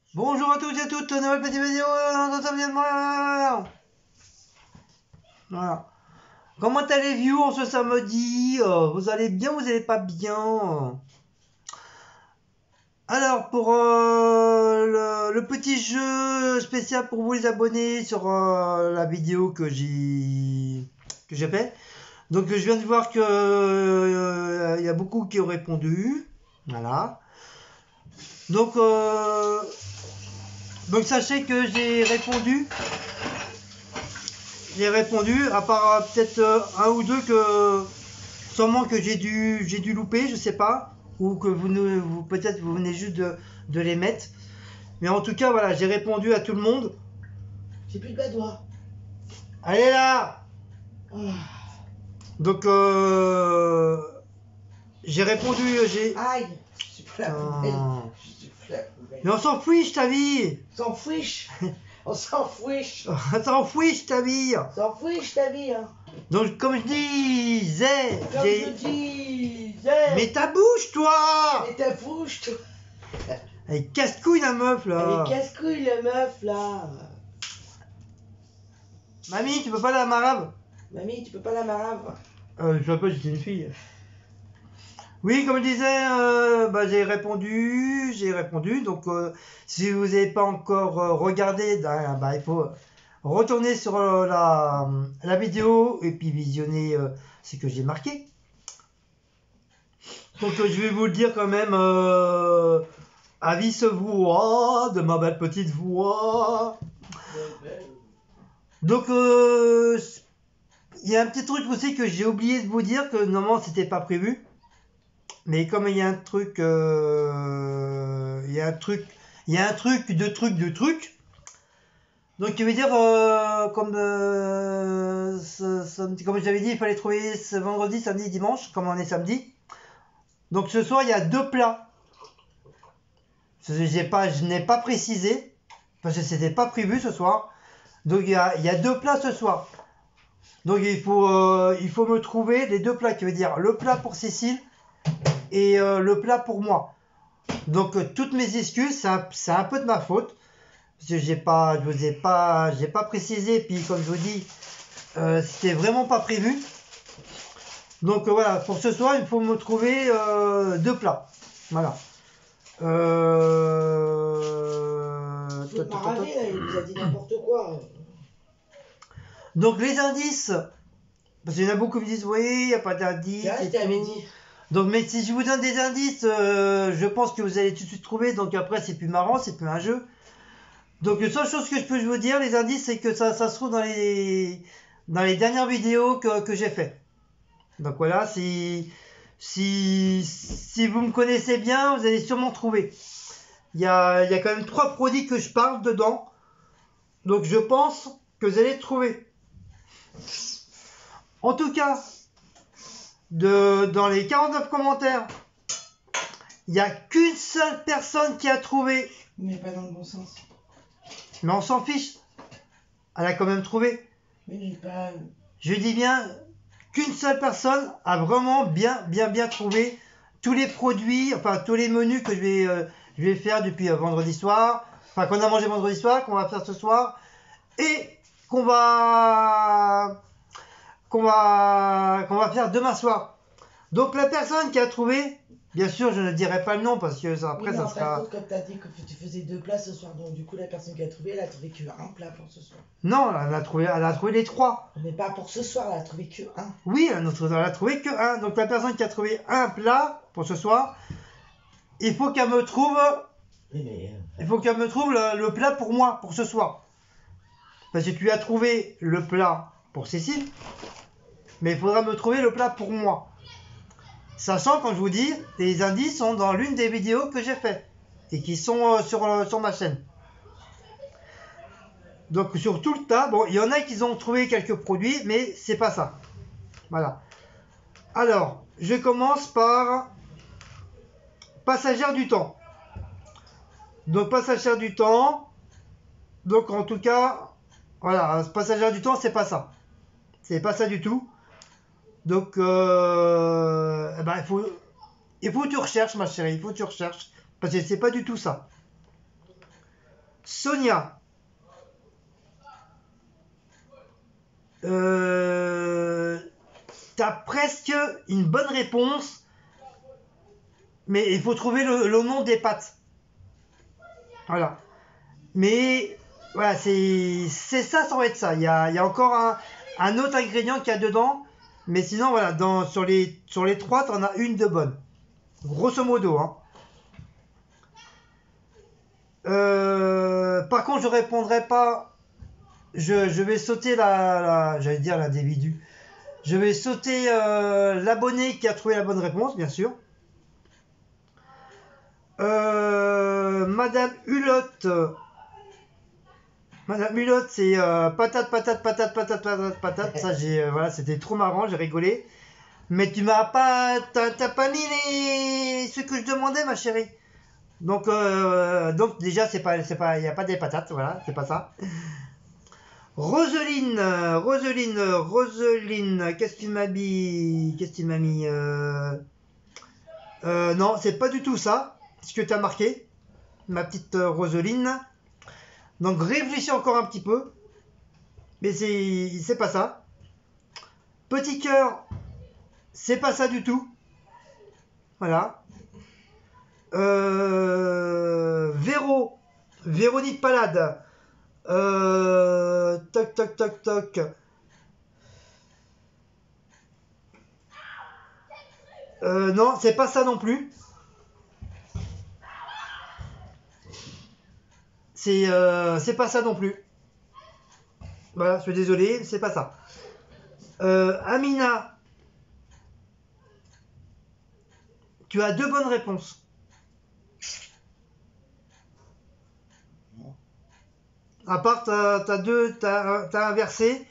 Bonjour à tous et à toutes, nouvelle petite vidéo, voilà. Comment allez-vous en ce samedi? Vous allez bien, vous allez pas bien? Alors, pour le petit jeu spécial pour vous les abonnés sur la vidéo que j'ai fait. Donc, je viens de voir que il y a beaucoup qui ont répondu. Voilà. Donc, sachez que j'ai répondu. À part peut-être un ou deux que sûrement que j'ai dû louper, je sais pas, ou que peut-être vous venez juste de les mettre. Mais en tout cas, voilà, j'ai répondu à tout le monde. J'ai plus de badois. Allez là. Donc j'ai répondu, Aïe, je suis plus la poubelle. Je suis plus la poubelle. Mais on s'en fiche ta vie. S'en fiche. On s'en fiche. On s'en fiche ta vie. S'en fiche ta vie, hein. Donc comme je disais, Comme je disais. mais ta bouche toi. Mais ta bouche, toi. Elle est casse-couille la meuf là. Elle est casse-couille, la meuf, là. Mamie, tu peux pas la marave? Mamie, tu peux pas la marave. Je sais pas, j'étais une fille. Oui, comme je disais, j'ai répondu. Donc, si vous n'avez pas encore regardé, il faut retourner sur la vidéo et puis visionner ce que j'ai marqué. Donc, je vais vous le dire quand même à vive voix, de ma belle petite voix. Donc, il y a un petit truc aussi que j'ai oublié de vous dire, que normalement, c'était pas prévu. Mais comme il y a un truc, de truc. Donc je veux dire, comme je l'avais dit, il fallait trouver ce vendredi, samedi, dimanche, comme on est samedi. Donc ce soir, il y a 2 plats. Je n'ai pas précisé, parce que c'était pas prévu ce soir. Donc il y a 2 plats ce soir. Donc il faut me trouver les 2 plats, qui veut dire le plat pour Cécile et le plat pour moi. Donc toutes mes excuses, c'est un peu de ma faute, parce que j'ai pas précisé, et puis comme je vous dis, c'était vraiment pas prévu. Donc voilà, pour ce soir, il faut me trouver 2 plats. Voilà. Il nous a dit n'importe quoi. Donc les indices, parce qu'il y en a beaucoup qui me disent oui, il n'y a pas d'indices. C'est vrai, je t'avais dit. Donc, mais si je vous donne des indices, je pense que vous allez tout de suite trouver. Donc après, c'est plus marrant, c'est plus un jeu. Donc, la seule chose que je peux vous dire, les indices, c'est que ça se trouve dans les dernières vidéos que j'ai fait. Donc voilà, si vous me connaissez bien, vous allez sûrement trouver. Il y a quand même 3 produits que je parle dedans. Donc je pense que vous allez trouver. En tout cas, dans les 49 commentaires, il n'y a qu'une seule personne qui a trouvé. Mais pas dans le bon sens. Mais on s'en fiche. Elle a quand même trouvé. Mais pas. Je dis bien qu'une seule personne a vraiment bien trouvé tous les produits, enfin tous les menus que je vais faire depuis vendredi soir. Enfin, qu'on a mangé vendredi soir, qu'on va faire ce soir. Et qu'on va faire demain soir. Donc la personne qui a trouvé, bien sûr je ne dirai pas le nom parce que après oui, ça sera... Contre, comme tu as dit que tu faisais 2 plats ce soir, donc du coup la personne qui a trouvé, elle a trouvé que 1 plat pour ce soir. Non, elle a trouvé les 3. Mais pas pour ce soir, elle a trouvé que 1. Oui, elle a trouvé que 1. Donc la personne qui a trouvé un plat pour ce soir, il faut qu'elle me trouve... Il faut qu'elle me trouve le plat pour moi, pour ce soir. Parce que tu as trouvé le plat pour Cécile, mais il faudra me trouver le plat pour moi. Sachant, quand je vous dis, les indices sont dans l'une des vidéos que j'ai fait et qui sont sur ma chaîne. Donc sur tout le tas, bon, il y en a qui ont trouvé quelques produits, mais c'est pas ça. Voilà. Alors, je commence par Passagère du temps. Donc Passagère du temps. Donc en tout cas, voilà, Passagère du temps, c'est pas ça. C'est pas ça du tout. Donc, il faut que tu recherches, ma chérie, il faut que tu recherches, parce que c'est pas du tout ça. Sonia. T'as presque une bonne réponse, mais il faut trouver le nom des pâtes. Voilà. Mais voilà, c'est ça, ça va être ça. Il y a encore un autre ingrédient qu'il y a dedans, mais sinon voilà, sur les 3, t'en as une de bonne. Grosso modo, hein. Par contre, je répondrai pas. Je vais sauter j'allais dire l'individu. Je vais sauter l'abonné qui a trouvé la bonne réponse, bien sûr. Madame Hulotte. Madame Hulotte, c'est patate, patate, patate, patate, patate, patate. Ça, voilà, c'était trop marrant, j'ai rigolé. Mais tu m'as pas, t'as pas mis ce que je demandais, ma chérie. Donc déjà, il y a pas des patates, voilà, c'est pas ça. Roseline, qu'est-ce que tu m'as mis? Non, c'est pas du tout ça, ce que tu as marqué, ma petite Roseline. Donc réfléchis encore un petit peu, mais c'est pas ça. Petit cœur, c'est pas ça du tout. Voilà. Véronique Palade. Toc, toc, toc, toc. Non, c'est pas ça non plus. C'est pas ça non plus. Voilà, je suis désolé, c'est pas ça. Amina, tu as 2 bonnes réponses. À part, t'as inversé.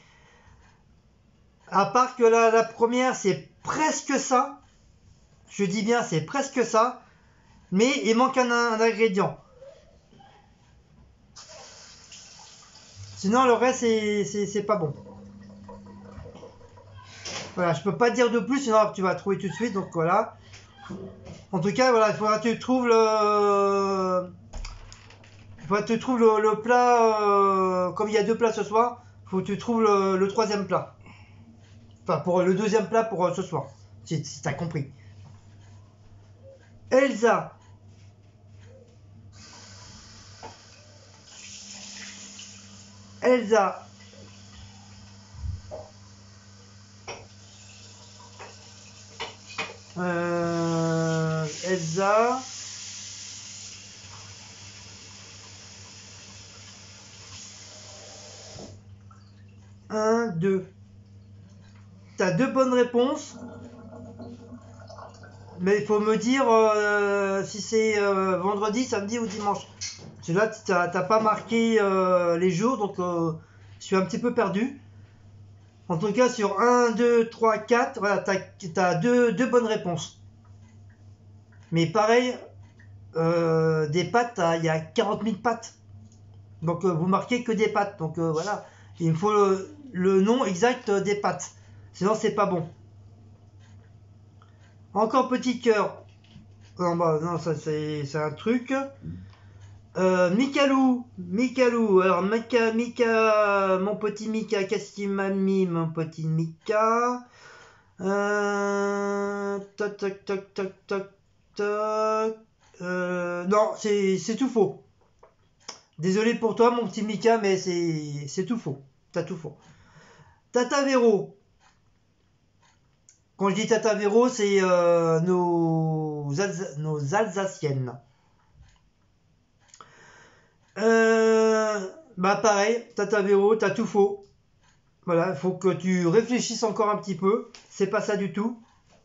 À part que la première, c'est presque ça. Je dis bien, c'est presque ça. Mais il manque un ingrédient. Sinon, le reste, c'est pas bon. Voilà, je peux pas dire de plus, sinon tu vas trouver tout de suite. Donc voilà. En tout cas, voilà, il faudra que tu trouves le plat. Comme il y a 2 plats ce soir, il faut que tu trouves le 3e plat. Enfin, pour le 2e plat pour ce soir. Si t'as compris. Elsa. Elsa. 1, 2. T'as 2 bonnes réponses. Mais il faut me dire si c'est vendredi, samedi ou dimanche. Parce que là, t'as pas marqué les jours, donc je suis un petit peu perdu. En tout cas, sur 1, 2, 3, 4, voilà, t'as 2 bonnes réponses. Mais pareil, des pâtes, il y a 40 000 pâtes. Donc vous marquez que des pâtes. Donc voilà, il me faut le nom exact des pâtes. Sinon, c'est pas bon. Encore petit cœur. Non, bah, non, ça c'est un truc. Mikalou. Alors, Mika, mon petit Mika, qu'est-ce qu'il m'a mis, mon petit Mika? Toc, toc, toc, toc, toc, toc. Non, c'est tout faux. Désolé pour toi, mon petit Mika, mais c'est tout faux. T'as tout faux. Tata Véro. Quand je dis Tata Véro, c'est nos Alsaciennes. Bah pareil, Tata Véro, t'as tout faux. Voilà, il faut que tu réfléchisses encore un petit peu. C'est pas ça du tout.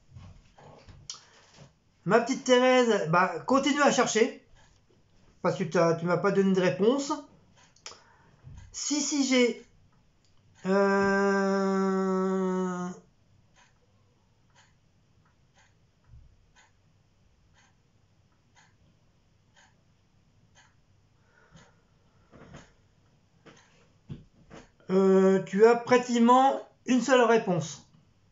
Ma petite Thérèse, bah continue à chercher. Parce que tu m'as pas donné de réponse. Si j'ai... tu as pratiquement une seule réponse.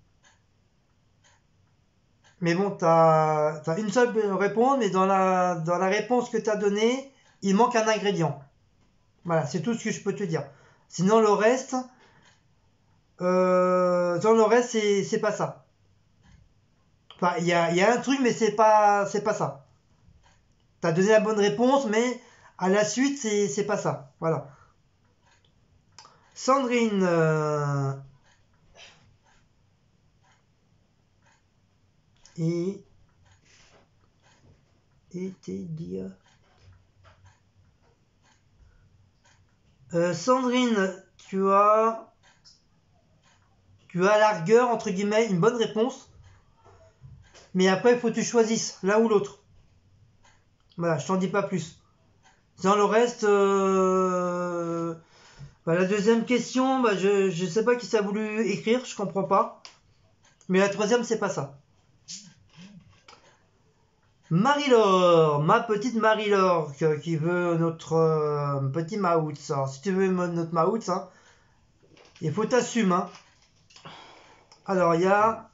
Mais bon, t'as une seule réponse, mais dans la réponse que t'as donnée, il manque un ingrédient. Voilà, c'est tout ce que je peux te dire. Sinon, le reste, c'est pas ça. Enfin, il y a un truc, mais c'est pas ça. T'as donné la bonne réponse, mais à la suite, c'est pas ça. Voilà. Sandrine, et t'es dire. Sandrine, tu as à la rigueur, entre guillemets, une bonne réponse. Mais après, il faut que tu choisisses l'un ou l'autre. Voilà, je t'en dis pas plus. Dans le reste, la deuxième question, je sais pas qui ça a voulu écrire, je comprends pas. Mais la troisième, c'est pas ça. Marie-Laure, ma petite Marie-Laure, qui veut notre petit Maouts. Alors, si tu veux notre Maouts, hein, il faut t'assumer. Hein. Alors, il y a...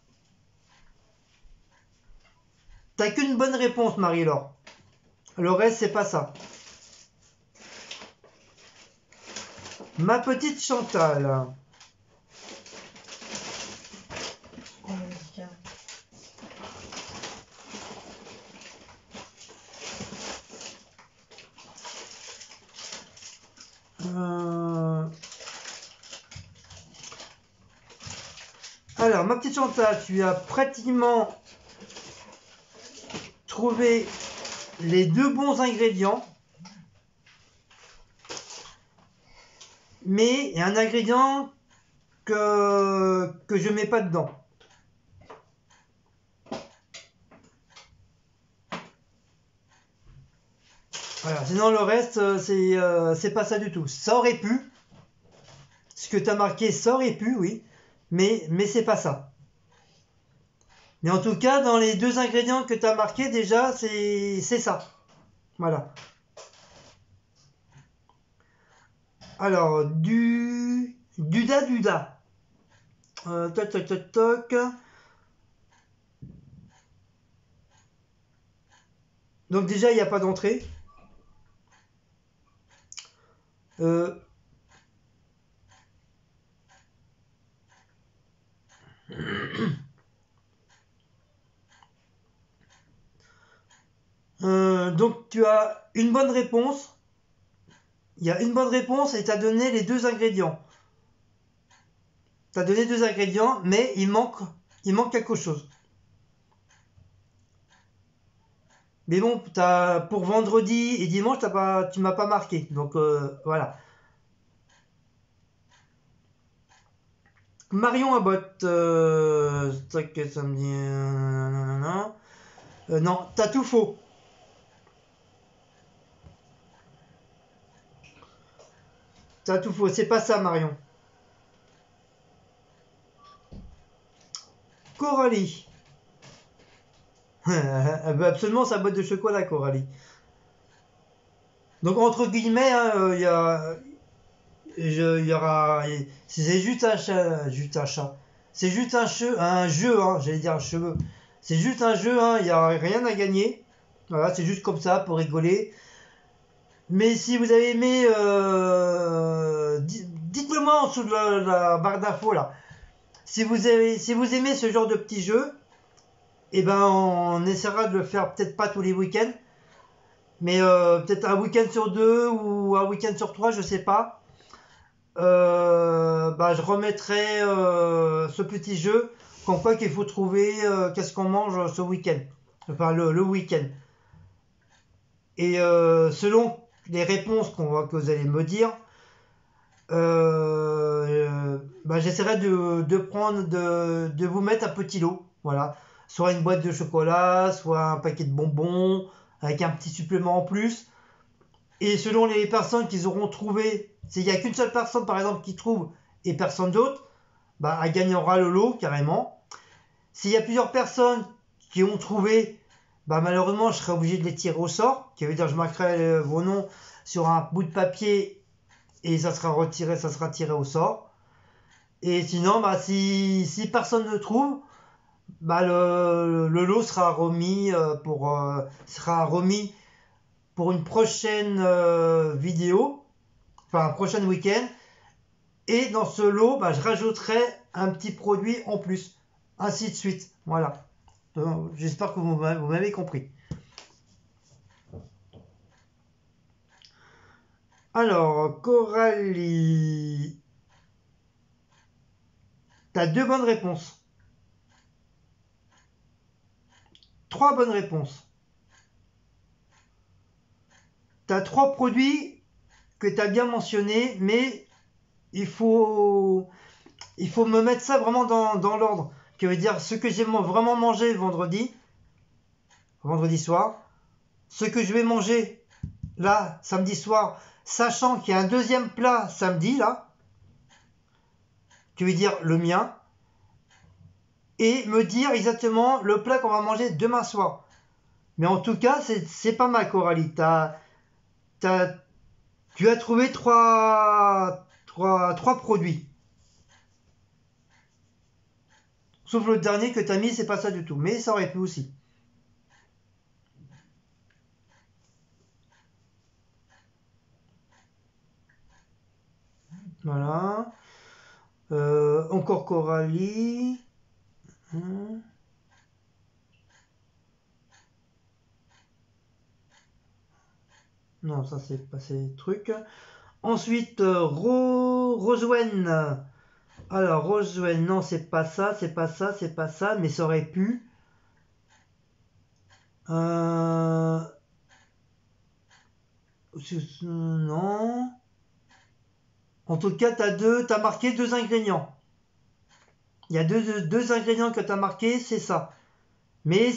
T'as qu'une bonne réponse, Marie-Laure. Le reste, c'est pas ça. Ma petite Chantal. Alors, ma petite Chantal, tu as pratiquement trouvé les deux bons ingrédients. Mais il y a un ingrédient que je mets pas dedans. Voilà, sinon le reste, c'est pas ça du tout. Ça aurait pu. Ce que tu as marqué, ça aurait pu, oui. Mais c'est pas ça. Mais en tout cas, dans les deux ingrédients que tu as marqués, déjà, c'est ça. Voilà. Alors, Duda. Toc, toc, toc, toc. Donc déjà, il n'y a pas d'entrée. Donc tu as une bonne réponse. Il y a une bonne réponse et tu as donné les deux ingrédients. Tu as donné deux ingrédients, mais il manque quelque chose. Mais bon, pour vendredi et dimanche, tu m'as pas marqué. Donc voilà. Marion Abbott. Ça me dit. Non, t'as tout faux. T'as tout faux. C'est pas ça, Marion. Coralie. Elle veut absolument sa boîte de chocolat, Coralie. Donc, entre guillemets, il y aura. C'est juste un chat. C'est juste un jeu, hein, j'allais dire un cheveu. C'est juste un jeu, hein, il n'y a rien à gagner. Voilà, c'est juste comme ça pour rigoler. Mais si vous avez aimé, dites-le moi en dessous de la barre d'infos là. Si vous aimez ce genre de petit jeu, eh ben on essaiera de le faire peut-être pas tous les week-ends, mais peut-être un week-end sur deux ou un week-end sur trois, je sais pas. Je remettrai ce petit jeu, comme quoi qu'il faut trouver qu'est-ce qu'on mange ce week-end, enfin le week-end. Et selon les réponses que vous allez me dire, j'essaierai de vous mettre un petit lot, voilà, soit une boîte de chocolat, soit un paquet de bonbons avec un petit supplément en plus. Et selon les personnes qu'ils auront trouvé, s'il n'y a qu'une seule personne par exemple qui trouve et personne d'autre, elle gagnera le lot carrément. S'il y a plusieurs personnes qui ont trouvé, malheureusement je serai obligé de les tirer au sort, qui veut dire je marquerai vos noms sur un bout de papier et ça sera tiré au sort. Et sinon, si personne ne trouve, le lot sera remis pour une prochaine vidéo enfin prochain week-end. Et dans ce lot, bah, je rajouterai un petit produit en plus. Ainsi de suite. Voilà. J'espère que vous m'avez compris. Alors, Coralie, tu as 2 bonnes réponses. 3 bonnes réponses. Tu as 3 produits que tu as bien mentionnés, mais il faut me mettre ça vraiment dans l'ordre. Qui veut dire ce que j'ai vraiment mangé vendredi soir, ce que je vais manger là, samedi soir, sachant qu'il y a un deuxième plat samedi, là, tu veux dire le mien, et me dire exactement le plat qu'on va manger demain soir. Mais en tout cas, c'est pas mal, Coralie. Tu as trouvé 3 produits. Sauf le dernier que tu as mis, c'est pas ça du tout. Mais ça aurait pu aussi. Voilà. Encore Coralie. Non, ça c'est pas ces trucs. Ensuite, Roswen. Alors, Roswen, non, c'est pas ça, c'est pas ça, c'est pas ça, mais ça aurait pu. Non. En tout cas, t'as marqué 2 ingrédients. Il y a deux ingrédients que tu as marqués, c'est ça. Mais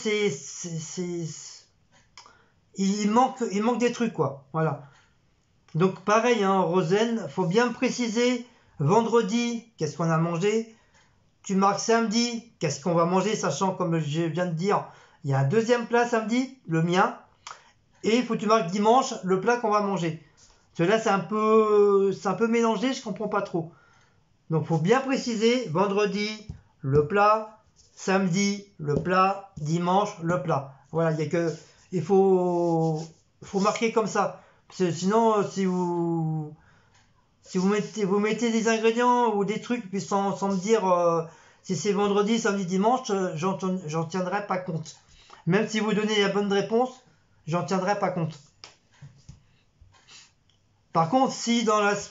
il manque des trucs, quoi. Voilà. Donc pareil, hein, Rosen, faut bien me préciser. Vendredi, qu'est-ce qu'on a mangé? Tu marques samedi, qu'est-ce qu'on va manger, sachant, comme je viens de dire, il y a un deuxième plat samedi, le mien. Et il faut que tu marques dimanche, le plat qu'on va manger. Cela c'est un peu mélangé, je comprends pas trop. Donc faut bien préciser, vendredi, le plat, samedi, le plat, dimanche, le plat. Voilà, il faut marquer comme ça. Parce que sinon, si vous mettez des ingrédients ou des trucs, puis sans me dire si c'est vendredi, samedi, dimanche, j'en tiendrai pas compte. Même si vous donnez la bonne réponse, j'en tiendrai pas compte. Par contre, si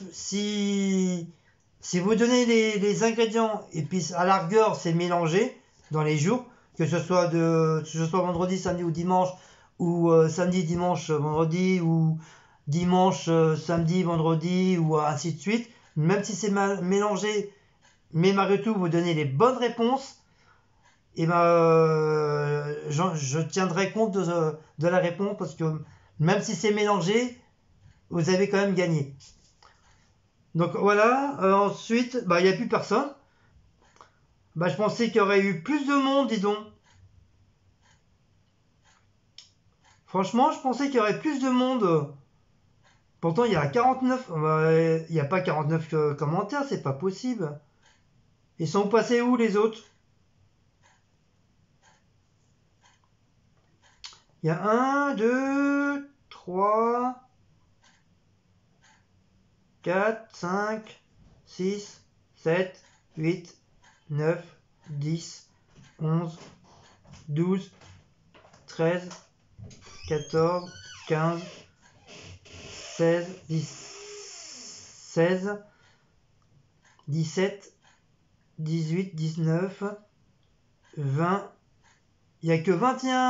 vous donnez les ingrédients et puis à la rigueur c'est mélangé dans les jours, que ce soit vendredi, samedi ou dimanche, ou samedi, dimanche, vendredi, ou dimanche, samedi, vendredi, ou ainsi de suite, même si c'est mélangé, mais malgré tout vous donnez les bonnes réponses, et ben je tiendrai compte de la réponse, parce que même si c'est mélangé, vous avez quand même gagné. Donc voilà, ensuite, il n'y a plus personne. Je pensais qu'il y aurait eu plus de monde, dis donc. Franchement, je pensais qu'il y aurait plus de monde. Pourtant, il y a 49. Il n'y a pas 49 commentaires, c'est pas possible. Ils sont passés où les autres? Il y a 1, 2, 3, 4, 5, 6, 7, 8, 9, 10, 11, 12, 13, 14, 15, 16, 16, 17, 18, 19, 20. Il n'y a que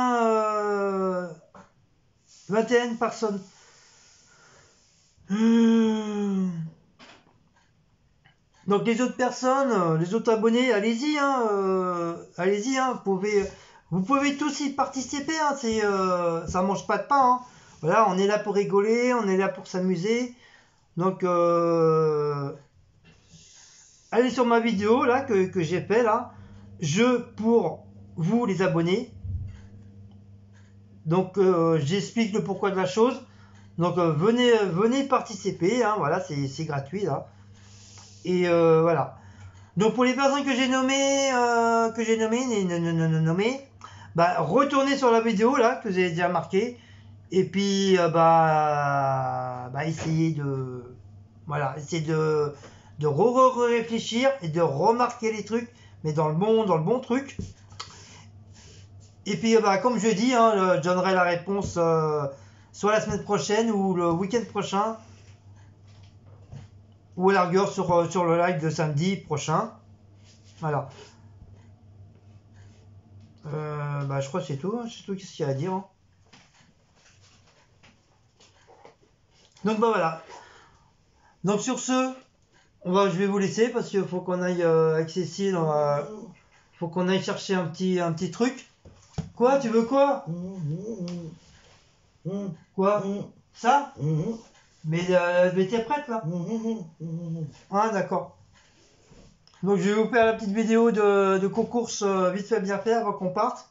21 personnes. Donc les autres personnes, les autres abonnés, allez-y, allez-y, vous pouvez tous y participer, ça mange pas de pain, hein. Voilà, on est là pour rigoler, on est là pour s'amuser. Donc allez sur ma vidéo là que j'ai fait là, jeu pour vous les abonnés. Donc j'explique le pourquoi de la chose. Donc venez participer, hein, voilà, c'est gratuit là. Et voilà. Donc pour les personnes que j'ai nommées, retournez sur la vidéo là que vous avez déjà marqué, et puis essayez Voilà, essayer de réfléchir et de remarquer les trucs, mais dans le bon truc. Et puis, bah, comme je dis, hein, je donnerai la réponse soit la semaine prochaine ou le week-end prochain, ou à la rigueur sur le live de samedi prochain. Voilà. Bah, je crois que c'est tout. Hein, c'est tout ce qu'il y a à dire. Hein. Donc, bah voilà. Donc, sur ce, je vais vous laisser parce qu'il faut qu'on aille avec Cécile. Faut qu'on aille chercher un petit truc. Quoi? Tu veux quoi? Quoi? Ça? Mais t'es prête là? Ah d'accord. Donc je vais vous faire la petite vidéo de concours vite fait bien fait avant qu'on parte.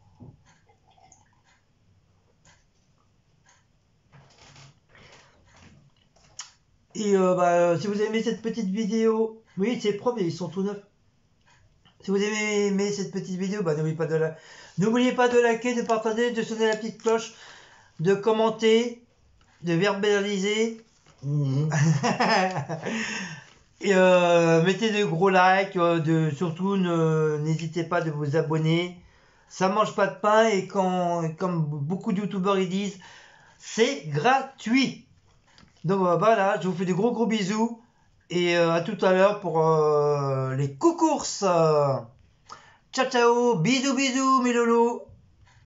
Et si vous aimez cette petite vidéo, oui c'est propre, ils sont tout neufs. Si vous aimez cette petite vidéo, bah, n'oubliez pas de liker, de partager, de sonner la petite cloche, de commenter, de verbaliser. Et mettez de gros likes, surtout n'hésitez pas de vous abonner. Ça mange pas de pain et comme beaucoup de youtubeurs ils disent, c'est gratuit. Donc voilà, je vous fais de gros bisous et à tout à l'heure pour les concours. Ciao ciao, bisous mes loulous.